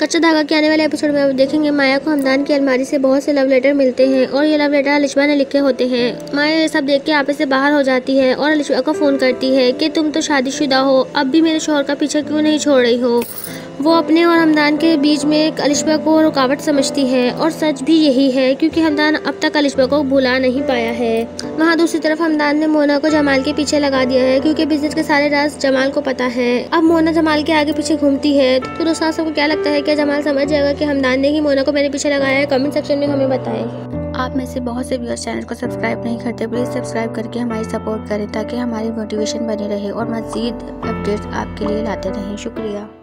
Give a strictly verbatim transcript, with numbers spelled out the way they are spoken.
कच्चा धागा के आने वाले एपिसोड में आप देखेंगे माया को हमदान की अलमारी से बहुत से लव लेटर मिलते हैं और ये लव लेटर अलिशबा ने लिखे होते हैं। माया ये सब देख के आपे से बाहर हो जाती है और अलिशबा को फोन करती है कि तुम तो शादीशुदा हो, अब भी मेरे शौहर का पीछा क्यों नहीं छोड़ रही हो। वो अपने और हमदान के बीच में अलिशबा को रुकावट समझती है और सच भी यही है क्योंकि हमदान अब तक अलिशबा को भुला नहीं पाया है। वहाँ दूसरी तरफ हमदान ने मोना को जमाल के पीछे लगा दिया है क्योंकि बिजनेस के सारे राज जमाल को पता है। अब मोना जमाल के आगे पीछे घूमती है। तो दोस्तों सबको क्या लगता है कि जमाल समझ जाएगा कि हमदान ने ही मोना को मेरे पीछे लगाया है? कमेंट सेक्शन में हमें बताएं। आप में से बहुत से व्यूअर्स चैनल को सब्सक्राइब नहीं करते, प्लीज़ सब्सक्राइब करके हमारी सपोर्ट करें ताकि हमारी मोटिवेशन बनी रहे और मज़ीद अपडेट्स आपके लिए लाते रहें। शुक्रिया।